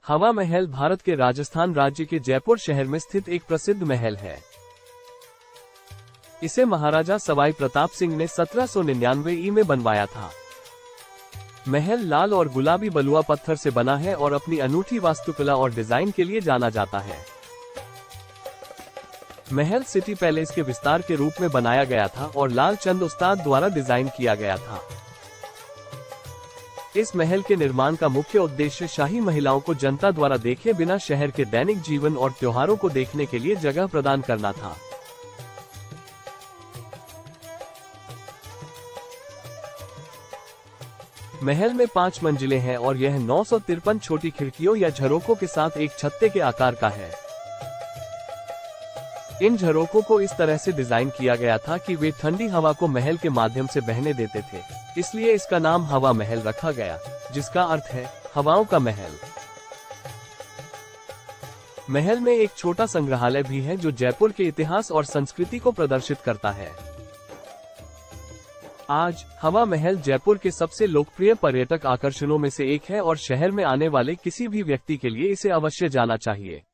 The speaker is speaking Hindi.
हवा महल भारत के राजस्थान राज्य के जयपुर शहर में स्थित एक प्रसिद्ध महल है। इसे महाराजा सवाई प्रताप सिंह ने 1799 में बनवाया था। महल लाल और गुलाबी बलुआ पत्थर से बना है और अपनी अनूठी वास्तुकला और डिजाइन के लिए जाना जाता है। महल सिटी पैलेस के विस्तार के रूप में बनाया गया था और लाल चंद उस्ताद द्वारा डिजाइन किया गया था। इस महल के निर्माण का मुख्य उद्देश्य शाही महिलाओं को जनता द्वारा देखे बिना शहर के दैनिक जीवन और त्योहारों को देखने के लिए जगह प्रदान करना था। महल में 5 मंजिलें हैं और यह 953 छोटी खिड़कियों या झरोकों के साथ एक छत्ते के आकार का है। इन झरोकों को इस तरह से डिजाइन किया गया था कि वे ठंडी हवा को महल के माध्यम से बहने देते थे, इसलिए इसका नाम हवा महल रखा गया, जिसका अर्थ है हवाओं का महल। महल में एक छोटा संग्रहालय भी है जो जयपुर के इतिहास और संस्कृति को प्रदर्शित करता है। आज हवा महल जयपुर के सबसे लोकप्रिय पर्यटक आकर्षणों में से एक है और शहर में आने वाले किसी भी व्यक्ति के लिए इसे अवश्य जाना चाहिए।